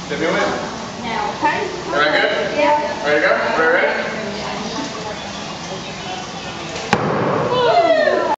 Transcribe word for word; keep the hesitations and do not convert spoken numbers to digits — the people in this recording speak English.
Give me a win. Now, okay? Everybody good? Yeah. Ready to go? Everybody ready?